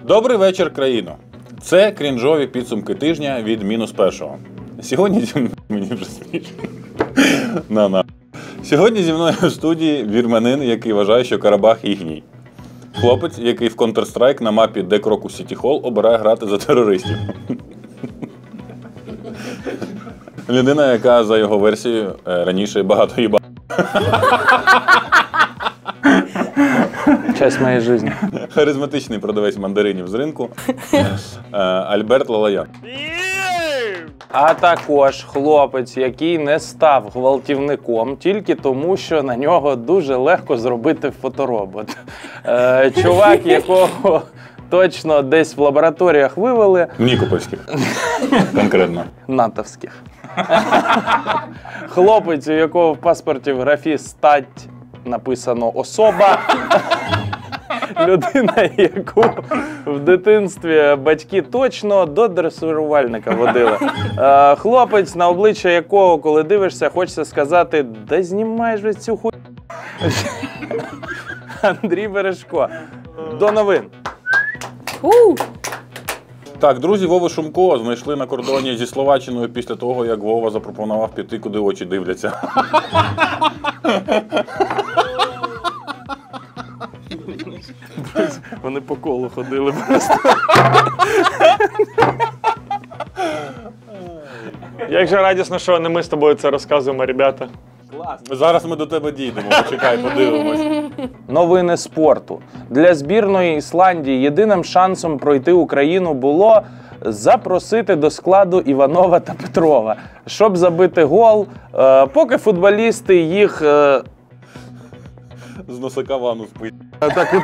Добрий вечір, країно. Це крінжові підсумки тижня від -1. Сьогодні мені вже смішно. Сьогодні зі мною в студії вірменин, який вважає, що Карабах і гній. Хлопець, який в Counter-Strike на мапі Де Крокус Сіті Холл обирає грати за терористів. Людина, яка, за його версією, раніше багато їбала. Часть моєї житті. Харизматичний продавець мандаринів з ринку Альберт Лалаян. А також хлопець, який не став гвалтівником тільки тому, що на нього дуже легко зробити фоторобот. Чувак, якого точно десь в лабораторіях вивели. Нікопольських. Конкретно. Натовських. Хлопець, у якого в паспорті в графі «стать» написано «особа». Людина, яку в дитинстві батьки точно до дресирувальника водили. Хлопець, на обличчя якого, коли дивишся, хочеться сказати: «Да знімай ж цю хуй». Андрій Бережко. До новин. Так, друзі Вови Шумко знайшли на кордоні зі Словаччиною після того, як Вова запропонував піти, куди очі дивляться. Вони по колу ходили просто. Як же радісно, що не ми з тобою це розказуємо, ребята. Зараз ми до тебе дійдемо, почекай, подивимось. Новини спорту. Для збірної Ісландії єдиним шансом пройти Україну було запросити до складу Іванова та Петрова, щоб забити гол, поки футболісти їх... З носика ванну спить. Так,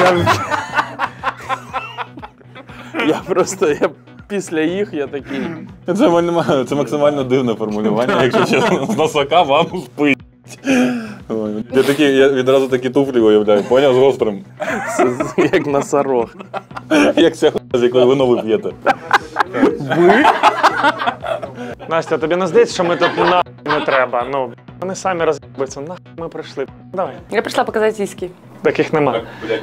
я після їх я такий... Це максимально дивне формулювання, якщо чесно. З носика ванну спить. Я відразу такі туфлі уявляю, поняв, з гострим. Як носорог. Як ця хуйня, з якої вино ви п'єте. Ви? Настя, тобі не здається, що ми тут нахуй не треба? Ну, вони самі роз'їбаються, нахуй ми прийшли. Давай. Я прийшла показати сіськи. Таких нема.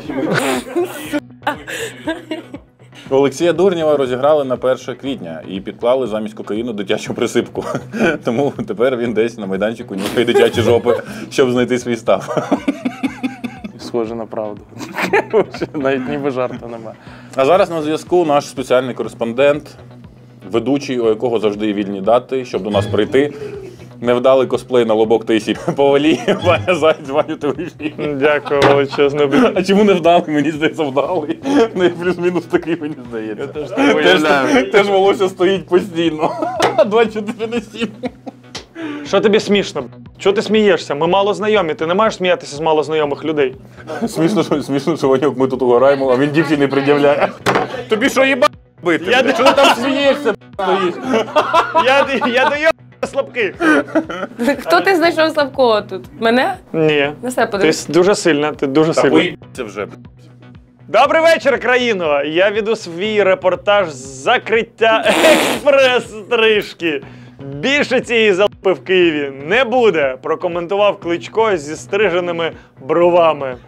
Олексія Дурнєва розіграли на 1 квітня і підклали замість кокаїну дитячу присипку. Тому тепер він десь на майданчику нюхає дитячі жопи, щоб знайти свій став. Схоже на правду. Навіть ніби жарту нема. А зараз на зв'язку наш спеціальний кореспондент, ведучий, у якого завжди є вільні дати, щоб до нас прийти. Невдалий косплей на лобок Тейсі Повалій, Ваня Зайць, Ваню Телефі. Дякую величезно. А чому не вдалий? Мені здається, вдалий. Ну, плюс-мінус такий, мені здається. Теж волосся стоїть постійно. 24/7. Що тобі смішно? Чого ти смієшся? Ми мало знайомі, ти не маєш сміятися з мало знайомих людей. Смішно, що Ванюк, ми тут угораємо, а він дівчині пред'являє. Тобі що їба бити? Що ти там смієшся, стоїш? Я даю слабких. Хто ти знайшов слабкого тут? Мене? Ні. На себе Ти подивись. дуже сильна, ти дуже Та сильна. поїбся вже. Добрий вечір, країно! Я веду свій репортаж з закриття експрес-стрижки. Більше цієї залупи в Києві не буде, прокоментував Кличко зі стриженими бровами.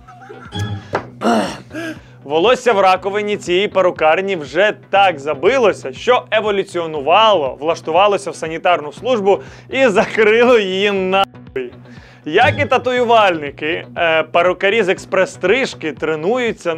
Волосся в раковині цієї перукарні вже так забилося, що еволюціонувало, влаштувалося в санітарну службу і закрило її нахуй. Як і татуювальники, перукарі з експрес-стрижки тренуються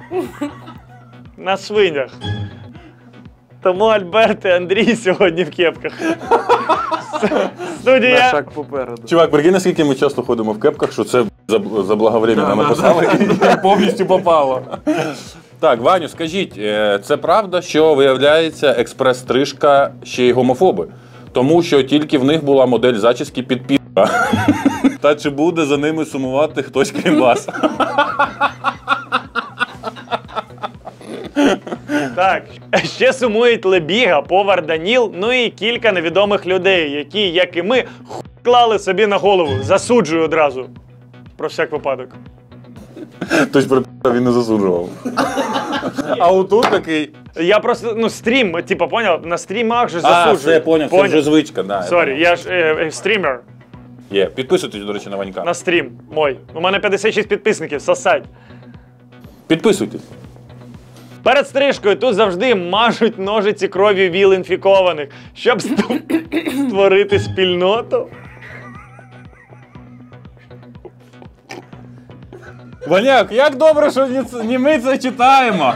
на свинях. Тому Альберт і Андрій сьогодні в кепках. На Студія. шаг попереду. Чувак, прикинь, наскільки ми часто ходимо в кепках, що це заблаговременно написали і повністю попало. Так, Ваню, скажіть, це правда, що, виявляється, експрес-стрижка ще й гомофоби? Тому що тільки в них була модель зачіски під пі***а. Та чи буде за ними сумувати хтось крім вас? Так, ще сумують Лебіга, повар Даніл, ну і кілька невідомих людей, які, як і ми, клали собі на голову. Засуджую одразу. Про всяк випадок. Тож про пі***а він не засуджував. А отут такий... Я просто, стрім, типа, поняв? На стрімах же засуджую. все, поняв, це вже звичка, да. Сорі, я ж стрімер. Є, підписуйтесь, до речі, на Ванька. На стрім мой. У мене 56 підписників, сосать. Підписуйтесь. Перед стрижкою тут завжди мажуть ножиці кров'ю ВІЛ інфікованих, щоб створити спільноту. Ваняк, як добре, що не ми це читаємо.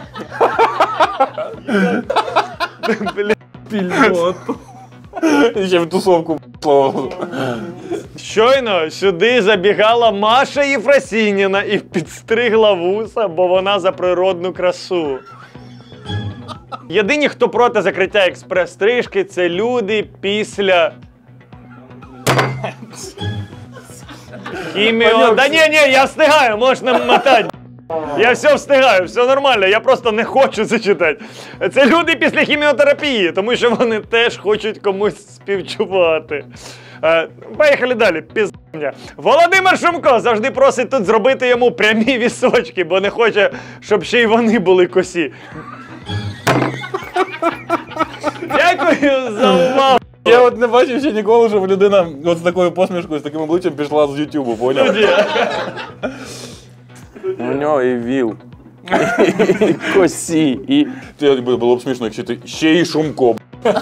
Спільноту. Ще в тусовку слово. Щойно сюди забігала Маша Єфросініна і підстригла вуса, бо вона за природну красу. Єдині, хто проти закриття експрес-стрижки, це люди після... Хіміо... Да ні, я встигаю, можна мотати. Я все встигаю, все нормально, я просто не хочу це читати. Це люди після хіміотерапії, тому що вони теж хочуть комусь співчувати. Поїхали далі, пізня. Володимир Шумко завжди просить тут зробити йому прямі вісочки, бо не хоче, щоб ще й вони були косі. Дякую за увагу. Я от не бачив ще ніколи, щоб людина от з такою посмішкою, з таким обличчям пішла з Ютубу, поняв? У нього і ВІЛ, і косі, і... Було б смішно, якщо ти ще й Шумко.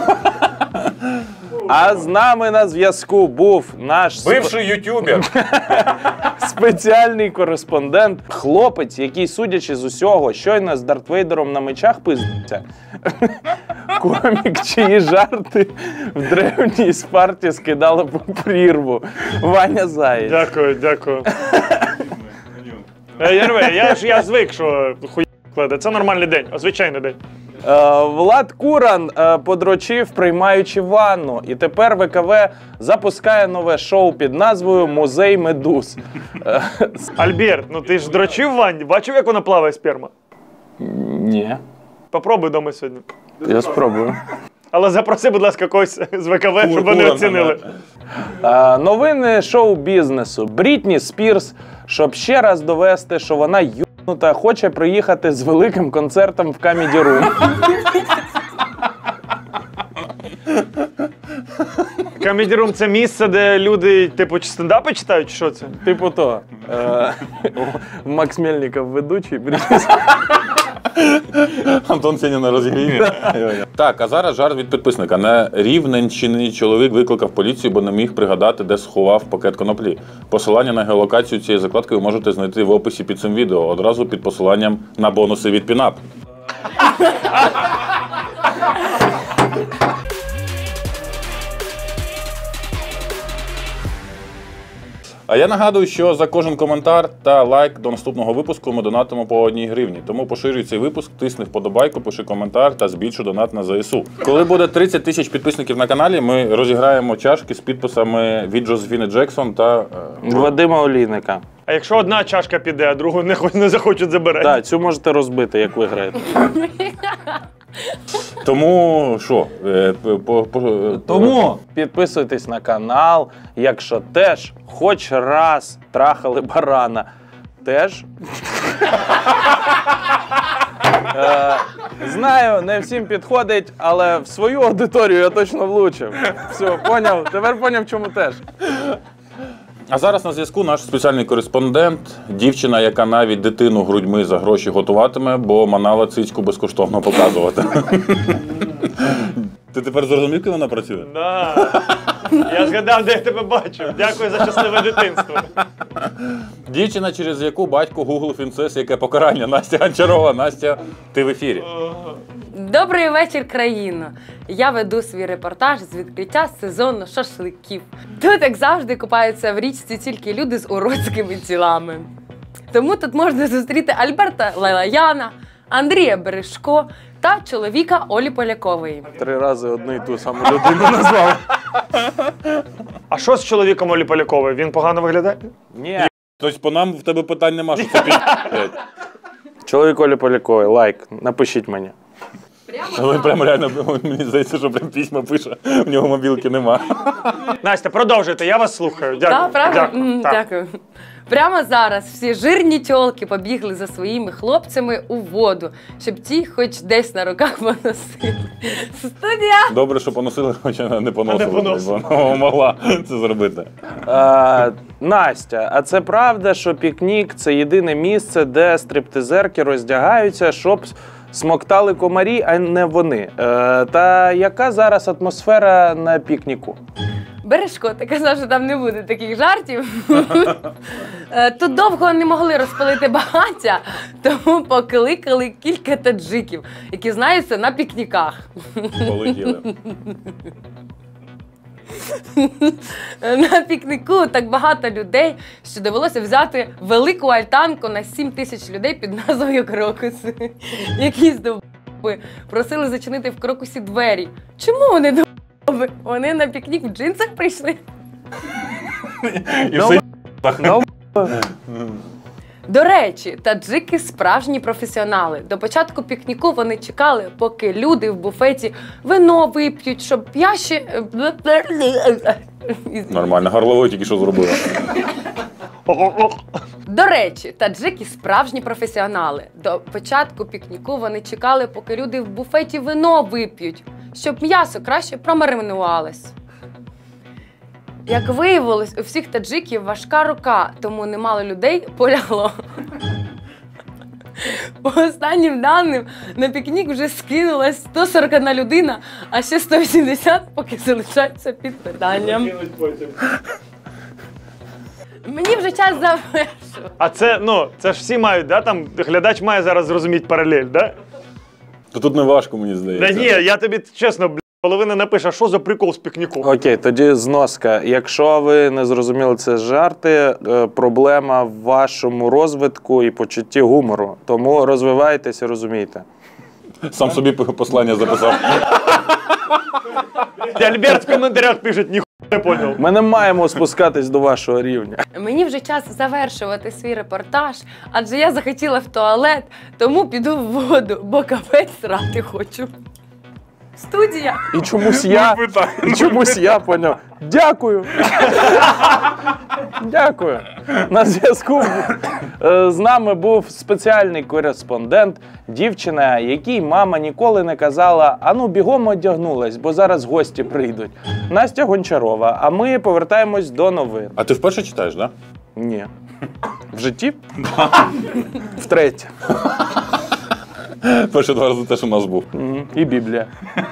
А з нами на зв'язку був наш Бивший ютубер. спеціальний кореспондент, хлопець, який, судячи з усього, щойно з Дарт Вейдером на мечах пиздиться. Комік, чиї жарти в древній Спарті скидали по прірву. Ваня Заєць. Дякую. Я звик, що хуй кладе. Це нормальний день, звичайний день. Влад Куран подрочив, приймаючи ванну. І тепер ВКВ запускає нове шоу під назвою «Музей медуз». Альберт, ну ти ж дрочив в ванні? Бачив, як вона плаває сперма? Ні. Попробуй дома сьогодні. Я спробую. Але запроси, будь ласка, когось з ВКВ, щоб вони оцінили. Новини шоу-бізнесу. Брітні Спірс, щоб ще раз довести, що вона юбнута, хоче приїхати з великим концертом в Comedy Room. Comedy Room – це місце, де люди, типу, стендапи читають, чи що це? Типу то. Макс Мельников ведучий, Брітні. Антон Сенін на розігріві. Так, а зараз жарт від підписника. На Рівненщині чоловік викликав поліцію, бо не міг пригадати, де сховав пакет коноплі. Посилання на геолокацію цієї закладки ви можете знайти в описі під цим відео, одразу під посиланням на бонуси від Пінап. А я нагадую, що за кожен коментар та лайк до наступного випуску ми донатимо по 1 гривні. Тому поширюй цей випуск, тисни вподобайку, пиши коментар та збільшуй донат на ЗСУ. Коли буде 30 тисяч підписників на каналі, ми розіграємо чашки з підписами від Джозефіни Джексон та... Вадима Олійника. А якщо одна чашка піде, а другу не захочуть забирати? Так, цю можете розбити, як виграєте. Тому що? Тому підписуйтесь на канал, якщо теж хоч раз трахали барана. Теж? Знаю, не всім підходить, але в свою аудиторію я точно влучив. Все, поняв? Тепер поняв, чому теж. А зараз на зв'язку наш спеціальний кореспондент, дівчина, яка навіть дитину грудьми за гроші готуватиме, бо манала цицьку безкоштовно показувати. Ти тепер зрозумів, коли вона працює? Да. Я згадав, де я тебе бачив. Дякую за щасливе дитинство. Дівчина, через яку батько гуглив інцест, яке покарання. Настя Гончарова. Настя, ти в ефірі. Добрий вечір, країно! Я веду свій репортаж з відкриття сезону шашликів. Тут, як завжди, купаються в річці тільки люди з уродськими тілами. Тому тут можна зустріти Альберта Лалаяна, Андрія Бережко та чоловіка Олі Полякової. 3 рази одну і ту саму людину назвав. А що з чоловіком Олі Полякової? Він погано виглядає? Ні. Тобто по нам в тебе питань нема, що це пі***. Чоловік Олі Полякової, лайк, напишіть мені. Він прямо реально, мені здається, що прям письма пише, в нього мобілки нема. Настя, продовжуйте, я вас слухаю. Дякую. Так, правда? Дякую. Так. Дякую. Прямо зараз всі жирні тьолки побігли за своїми хлопцями у воду, щоб ті хоч десь на руках поносили. Студія! Добре, що поносили, хоча не поносили. поносили. Вона могла це зробити. Настя, а це правда, що пікнік – це єдине місце, де стриптизерки роздягаються, щоб смоктали комарі, а не вони? Та яка зараз атмосфера на пікніку? Бережко, ти казав, що там не буде таких жартів. Тут довго не могли розпалити багаття, тому покликали кілька таджиків, які знаються на пікніках. Полетіли. На пікніку так багато людей, що довелося взяти велику альтанку на 7 тисяч людей під назвою Крокуси. Якісь довби просили зачинити в Крокусі двері. Чому вони довби? Вони на пікнік в джинсах прийшли. І все. До речі, таджики справжні професіонали. До початку пікніку вони чекали, поки люди в буфеті вино вип'ють, щоб п'яші... Нормально, горловою тільки що зробила. До речі, таджики справжні професіонали. До початку пікніку вони чекали, поки люди в буфеті вино вип'ють, щоб м'ясо краще промаринувалось. Як виявилось, у всіх таджиків важка рука, тому немало людей полягло. По останнім даним, на пікнік вже скинулась 141 людина, а ще 180 поки залишаються під питанням. Мені вже час завершувати. А це, це ж всі мають, да? Там глядач має зараз зрозуміти паралель, да? То тут не важко, мені здається. Да ні, я тобі чесно, половина напише, що за прикол з пікніку. Окей, тоді зноска. Якщо ви не зрозуміли це жарти, проблема в вашому розвитку і почутті гумору. Тому розвивайтесь і розумійте. Сам собі послання записав. Альберт в коментарях пише, ніхуя не понял. Ми не маємо спускатись до вашого рівня. Мені вже час завершувати свій репортаж, адже я захотіла в туалет, тому піду в воду, бо капець срати хочу. Студія. І чомусь я поняв. Дякую. Дякую. На зв'язку з нами був спеціальний кореспондент, дівчина, якій мама ніколи не казала: "Ану, бігом одягнулась, бо зараз гості прийдуть". Настя Гончарова. А ми повертаємось до новин. А ти вперше читаєш, так? Да? Ні. В житті? Втретє. Перші 2 рази теж у нас був. І Біблія.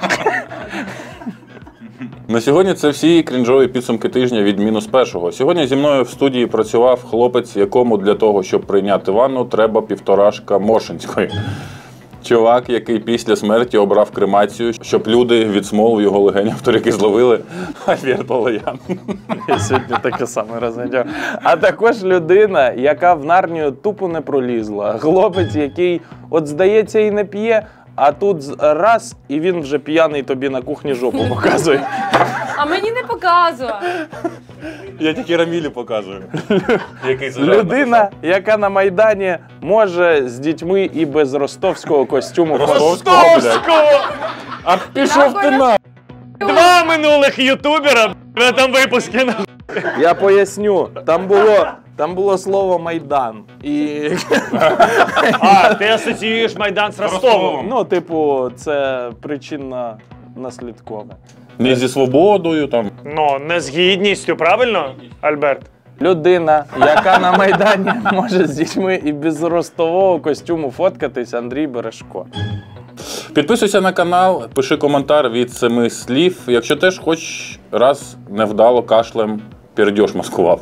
На сьогодні це всі крінжові підсумки тижня від -1. Сьогодні зі мною в студії працював хлопець, якому для того, щоб прийняти ванну, треба 1,5 Мошинської. Чувак, який після смерті обрав кремацію, щоб люди від смолу в його легенях вторяки зловили. Альберт Олеян. Я сьогодні таке саме розглядав. А також людина, яка в Нарнію тупо не пролізла. Хлопець, який, от здається, і не п'є, а тут раз, і він вже п'яний тобі на кухні жопу показує. А мені не показує. Я тільки Рамілі показую. Людина, яка на Майдані може з дітьми і без ростовського костюму. Ростовського! А пішов ти на! 2 минулих ютубера на там випуски. Я поясню, там було слово Майдан. І... А, ти асоціюєш Майдан з Ростовом? Ну, типу, це причинно-наслідкове. Не зі свободою там. Ну, не з гідністю, правильно, Альберт? Людина, яка на Майдані може з дітьми і без ростового костюму фоткатись, Андрій Бережко. Підписуйся на канал, пиши коментар від 7 слів, якщо теж хоч раз невдало кашлем пердьош маскував.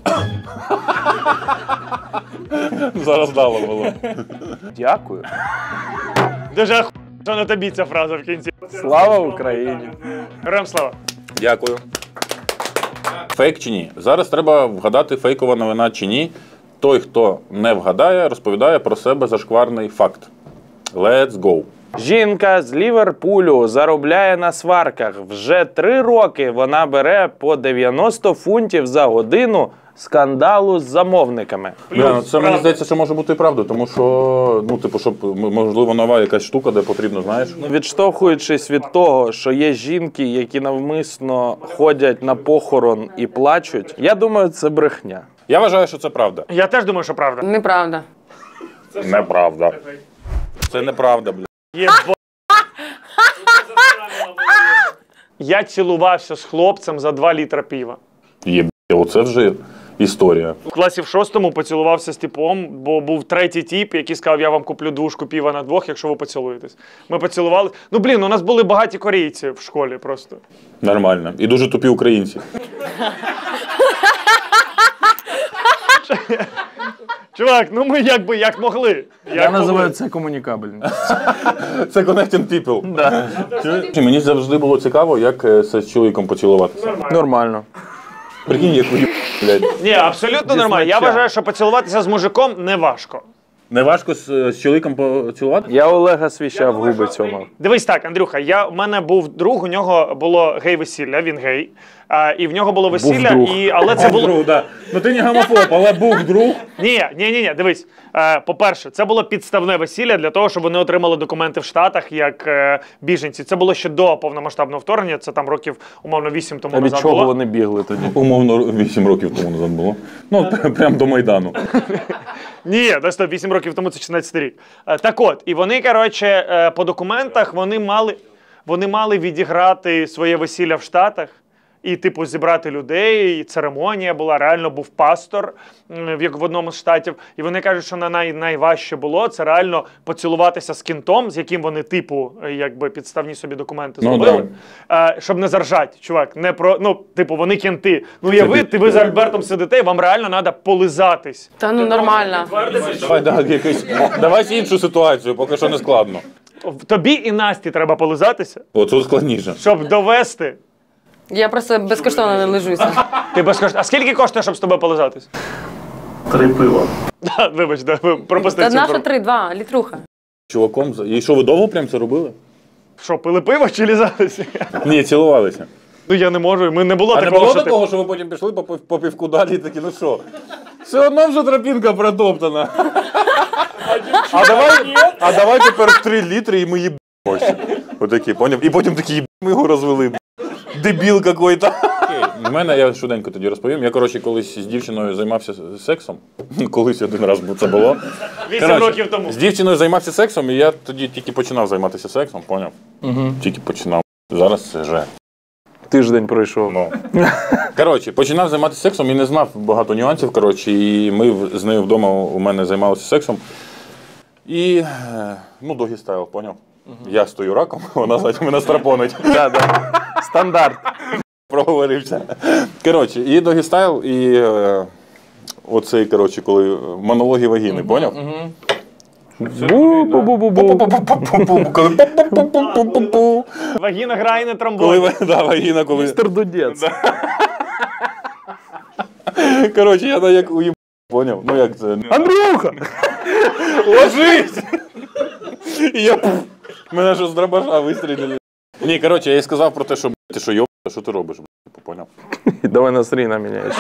Зараз дало було. Дякую. Дуже охуєнно, що на тобі ця фраза в кінці. Слава Україні! Героям слава. Дякую. Фейк чи ні? Зараз треба вгадати, фейкова новина чи ні. Той, хто не вгадає, розповідає про себе зашкварний факт. Let's go. Жінка з Ліверпулю заробляє на сварках. Вже 3 роки вона бере по 90 фунтів за годину, скандалу з замовниками. Ну, це мені здається, що може бути і правда, тому що, ну, типу, щоб, можливо, нова якась штука, де потрібно, знаєш. Відштовхуючись від того, що є жінки, які навмисно ходять на похорон і плачуть, я думаю, це брехня. Я вважаю, що це правда. Я теж думаю, що правда. Неправда. Неправда. Це неправда, бля. Єбо. Я цілувався з хлопцем за 2 літра пива. Оце вже історія. В класі в 6-му поцілувався з типом, бо був 3-й тип, який сказав, я вам куплю 2 пива на 2, якщо ви поцілуєтесь. Ми поцілували. Ну, блін, у нас були багаті корейці в школі просто. Нормально. І дуже тупі українці. Чувак, ну ми якби як могли. Я називаю це комунікабельність. Це connecting people. Да. Мені завжди було цікаво, як з чоловіком поцілуватися. Нормально. Прикинь, як уїб, блядь. Ні, абсолютно нормально. Я вважаю, що поцілуватися з мужиком не важко. Не важко з чоловіком поцілувати? Я Олега свіщав губи цьому. Дивись так, Андрюха, у мене був друг, у нього було гей-весілля, він гей. І в нього було весілля, друг. але це було... Друг, да. Ну ти не гомофоб, але був друг. Ні, дивись. По-перше, це було підставне весілля для того, щоб вони отримали документи в Штатах як біженці. Це було ще до повномасштабного вторгнення, це там років, умовно, 8 тому А від назад чого було. вони бігли тоді? Умовно, 8 років тому назад було. Ну, прям до Майдану. Ні, десь 8 років тому, це 16 рік. Так от, і вони, коротше, по документах вони мали відіграти своє весілля в Штатах. І, типу, зібрати людей, і церемонія була, реально був пастор в одному з штатів. І вони кажуть, що найважче було, це реально поцілуватися з кінтом, з яким вони, типу, якби підставні собі документи зробили. Щоб не заржати, чувак. Типу, вони кінти. Ну, ви з Альбертом сидите, і вам реально треба полизатись. Та ну нормально. Давай іншу ситуацію, поки що не складно. Тобі і Насті треба полизатися, Оце складніше. щоб довести. Я просто безкоштовно не лежуся. Ти безкоштовно. А скільки коштує, щоб з тобою полизатись? 3 пива. Вибач, пропусти Та цю наша 3-2, літруха. Чуваком, і що, ви довго прям це робили? Що, пили пиво чи лізалися? Ні, цілувалися. Ну я не можу, не було А не такого, було що такого, що ви потім пішли по півку далі і такі, ну що? Все одно вже тропінка протоптана. А давай тепер 3 літри і ми їбемося. Отакі, поняв? І потім такі ми його розвели. Дебіл какой-то. В мене, я швиденько тоді розповім. Я, коротше, колись з дівчиною займався сексом. Колись один раз це було. 8 років тому. З дівчиною займався сексом, і я тоді тільки починав займатися сексом, поняв? Тільки починав. Зараз це вже. Тиждень пройшов. Ну. Коротше, починав займатися сексом і не знав багато нюансів, коротше, і ми з нею вдома у мене займалися сексом. І, ну, догі стайл, поняв? Я стою раком, вона ззаді мене страпонить. Стандарт. Проговорився. Коротше, і догі стайл, і оцей, коротше, коли монологи вагіни, поняв? Бу-бу-бу-бу-бу. Вагіна грає на тромбоні. Вагіна, коли... Містер Дудець. Коротше, я як уїб... Поняв? Ну як це? Андрюха! Ложись! І я... Мене ж з дробаша вистрілили. Ні, коротше, я їй сказав про те, що ти що йоб, що ти робиш, поняв? Давай настрій наміняєш.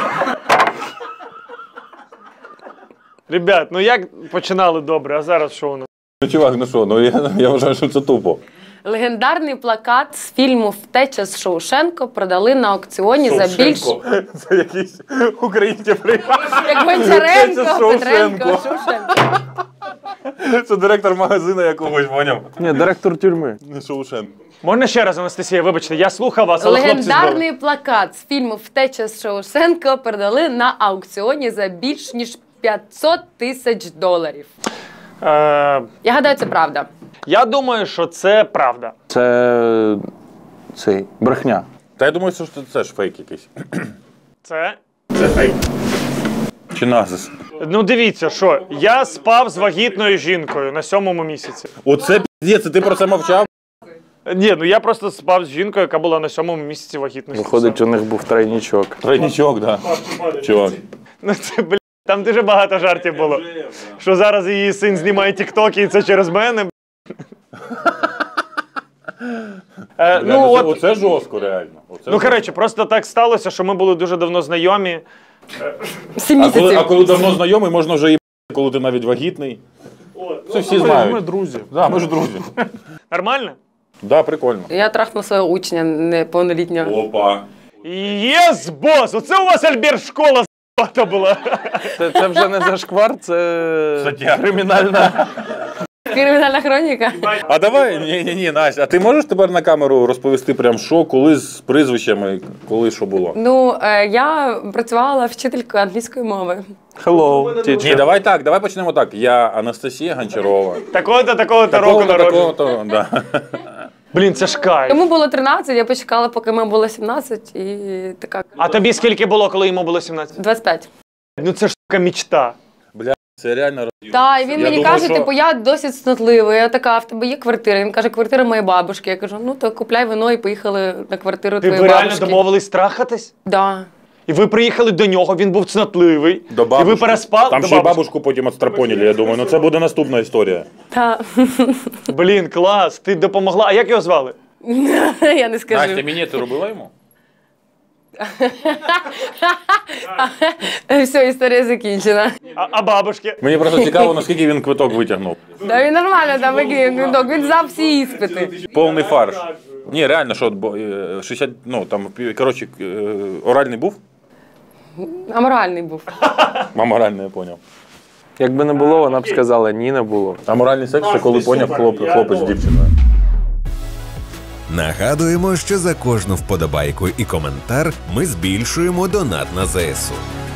Ребят, ну як починали добре, а зараз що у нас? Ну, чувак, ну що, ну я вважаю, що це тупо. Легендарний плакат з фільму «Втеча з Шоушенко» продали на аукціоні за більш... Це якісь українські приймали. Як Гончаренко, Шоушенко. Петренко, Шоушенко. Це директор магазину якогось, поняв? Ні, директор тюрми. Не Шоушенко. Можна ще раз, Анастасія, вибачте, я слухав вас, але хлопці збили. Легендарний плакат з фільму «Втеча з Шоушенко» продали на аукціоні за більш ніж $500 000. Я гадаю, це правда. Я думаю, що це правда. Це... цей... брехня. Та я думаю, що це ж фейк якийсь. Це? Це фейк. Чи назис? Ну дивіться, що я спав з вагітною жінкою на 7-му місяці. Оце піздець, ти про це мовчав? Ні, ну я просто спав з жінкою, яка була на 7-му місяці вагітності. Виходить, у них був тройнічок. Тройнічок, да. Чувак. Ну це, блядь, там дуже багато жартів було. Що зараз її син знімає тіктоки і це через мене. Оце жорстко, реально. Ну, коротше, просто так сталося, що ми були дуже давно знайомі. 7 А місяців. коли давно знайомий, можна вже і коли ти навіть вагітний. Це всі знають. Ми друзі. Да, ми ж друзі. Нормально? Да, прикольно. Я трахнула свого учня неповнолітнього. Опа. Єс, бос! Оце у вас Альберт школа з**та була. Це вже не зашквар, це Стаття. кримінальна. Кримінальна хроніка. А давай, ні, Настя, а ти можеш тепер на камеру розповісти прям що, коли з прізвищами, коли що було? Ну, я працювала вчителькою англійської мови. Hello, Ні, teacher. давай почнемо так. Я Анастасія Гончарова. Такого-то року народження. Такого-то, да. Блін, це ж кайф. Йому було 13, я почекала, поки йому було 17, і така. А тобі скільки було, коли йому було 17? 25. Ну це ж така мечта. Це реально Так, і він Я мені думав, каже, що- типу, я досить снотливий. Я така, в тебе є квартира? Він каже, квартира моєї бабушки. Я кажу, ну то купляй вино і поїхали на квартиру Ти твоєї ви реально бабушки. домовились трахатись? Да. І ви приїхали до нього, він був цнотливий. до І бабушки. ви переспали Там до ще й бабушки. бабушку потім отстрапонили, я думаю. Ну це буде наступна історія. Та. Блін, клас, ти допомогла. А як його звали? Я не скажу. Настя, мені ти робила йому? Все, історія закінчена. А бабушки? Мені просто цікаво, наскільки він квиток витягнув. Да, він нормально там викинув, він здав всі іспити. Повний фарш. Ні, реально, що 60, ну там, коротше, оральний був? Аморальний був. Аморальний, я поняв. Якби не було, вона б сказала, ні, не було. Аморальний секс це коли поняв хлопець з дівчиною. Нагадуємо, що за кожну вподобайку і коментар ми збільшуємо донат на ЗСУ.